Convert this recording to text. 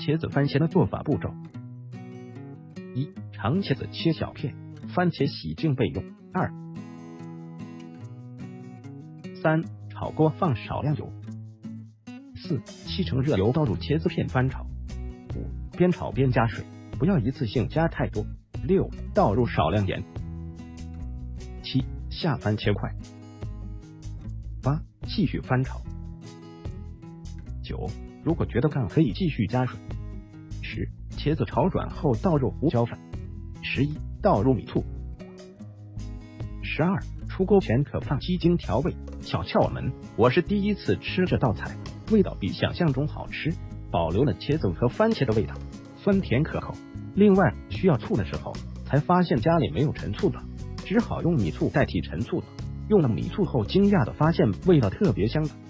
茄子番茄的做法步骤：一、长茄子切小片，番茄洗净备用。3. 炒锅放少量油。4. 沏成热油倒入茄子片翻炒。5. 边炒边加水，不要一次性加太多。6. 倒入少量盐。7. 下番茄块。8. 继续翻炒。9. 如果觉得干可以继续加水。10. 茄子炒软后倒入胡椒粉。11. 倒入米醋。12. 出锅前可放鸡精调味。小窍门，我是第一次吃这道菜，味道比想象中好吃，保留了茄子和番茄的味道，酸甜可口。另外需要醋的时候，才发现家里没有陈醋了，只好用米醋代替陈醋了。用了米醋后，惊讶的发现味道特别香的。